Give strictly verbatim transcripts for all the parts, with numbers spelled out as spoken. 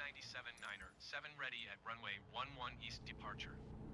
ninety-seven niner seven ready at runway one one east departure.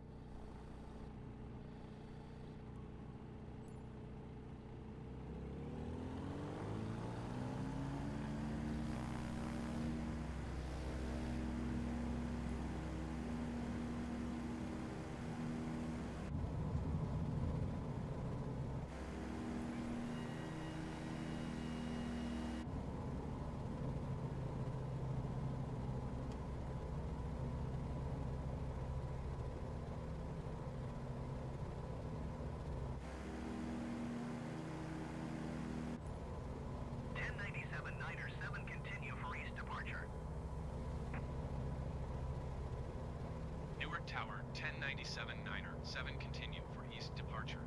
Newark Tower, ten ninety-seven niner seven continue for east departure.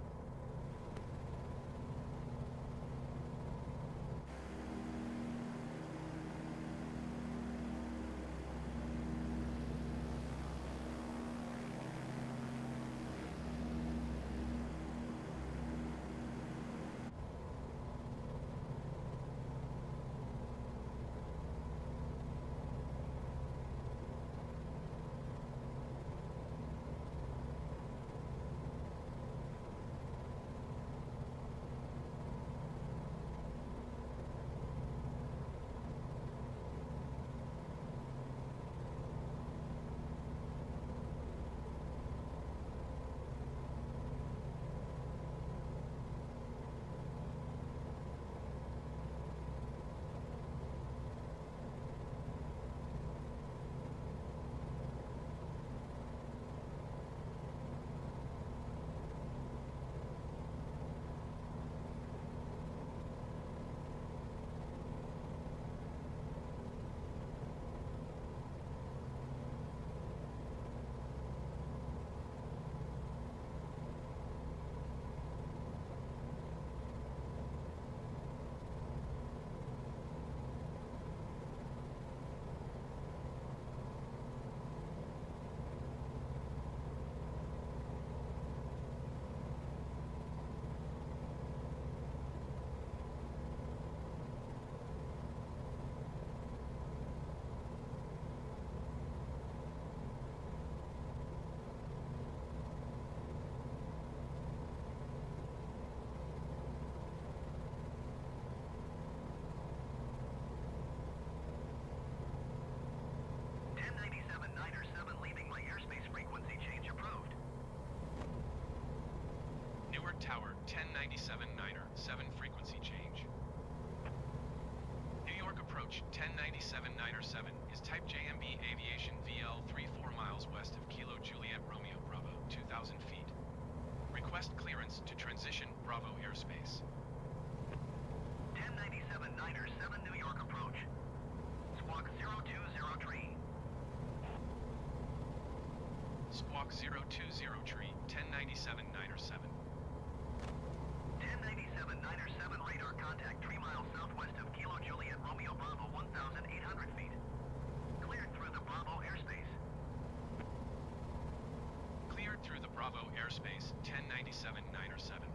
Newark Tower, ten ninety-seven niner seven frequency change. New York approach, ten ninety-seven niner seven is type J M B Aviation V L thirty-four miles west of Kilo Juliet Romeo Bravo, two thousand feet. Request clearance to transition Bravo airspace. ten ninety-seven niner seven New York approach. Squawk zero two zero tree. Squawk zero two zero tree, ten ninety-seven niner seven. ten ninety-seven niner seven radar contact three miles southwest of Kilo Juliet Romeo Bravo one thousand eight hundred feet. Cleared through the Bravo airspace. Cleared through the Bravo airspace, ten ninety-seven niner seven.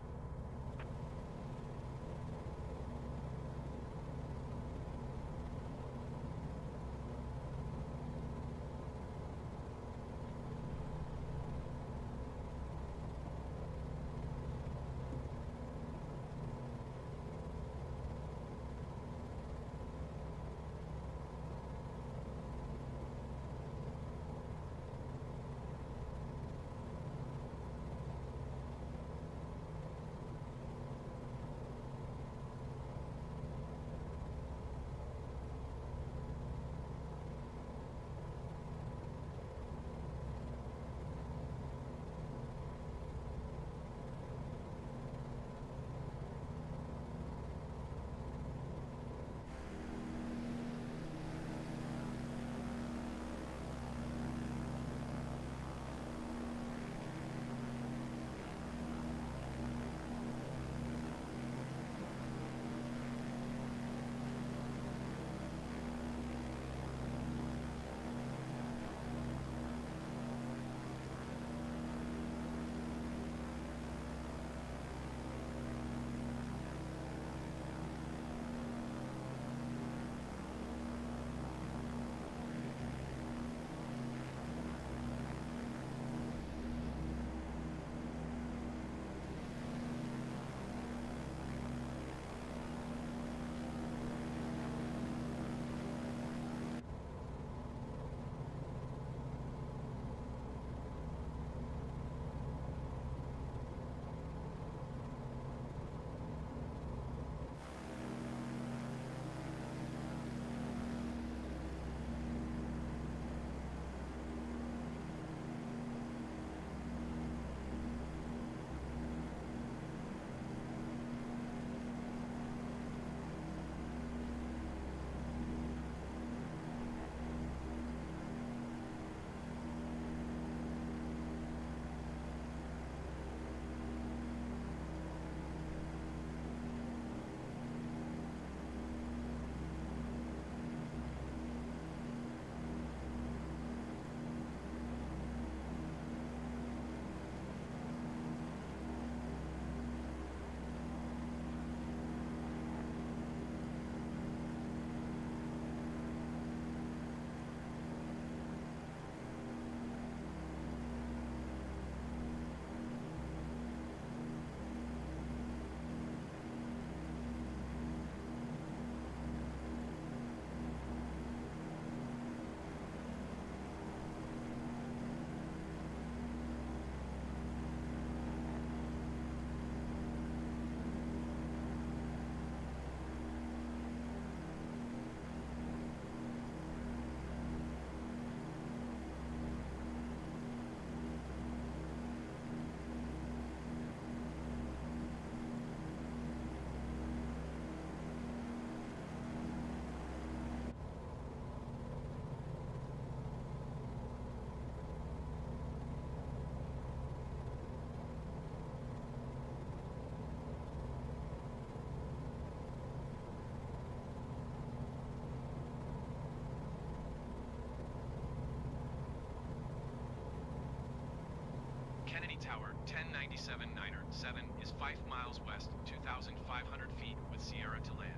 Tower ten ninety-seven niner seven is five miles west, two thousand five hundred feet with Sierra to land.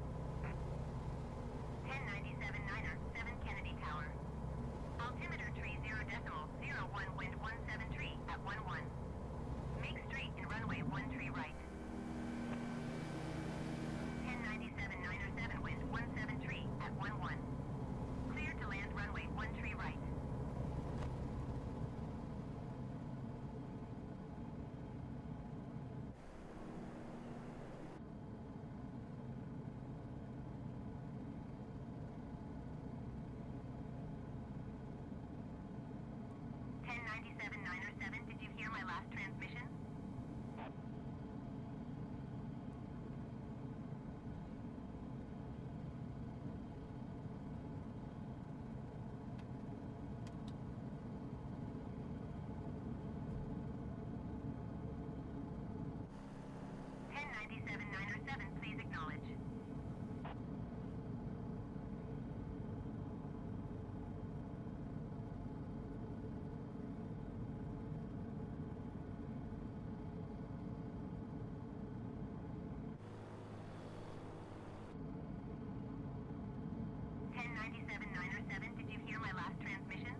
ten ninety-seven niner seven Kennedy Tower. Altimeter tree zero decimal zero one wind one seven tree at one one. Make straight and runway one tree right. ten ninety-seven niner seven wind one seven tree at one one. Clear to land runway one tree right. ten ninety-seven niner seven, did you hear my last transmission? ten ninety-seven niner seven, please acknowledge. ten ninety-seven niner seven, did you hear my last transmission?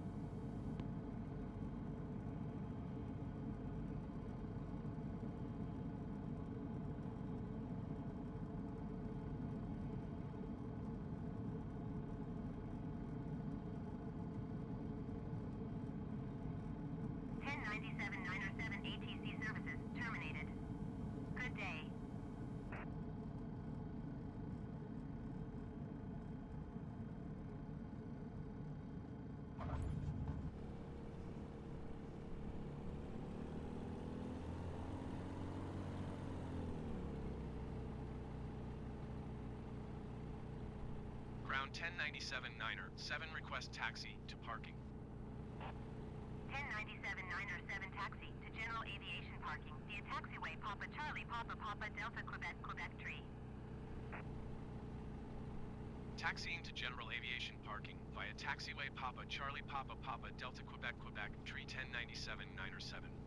ten ninety-seven niner seven, A T C services terminated. Good day. Ground ten ninety-seven niner seven request taxi to parking. ten ninety-seven niner seven taxi to General Aviation Parking via taxiway Papa Charlie Papa Papa Delta Quebec Quebec Tree. Taxiing to General Aviation Parking via taxiway Papa Charlie Papa Papa Delta Quebec Quebec Tree ten ninety-seven niner seven.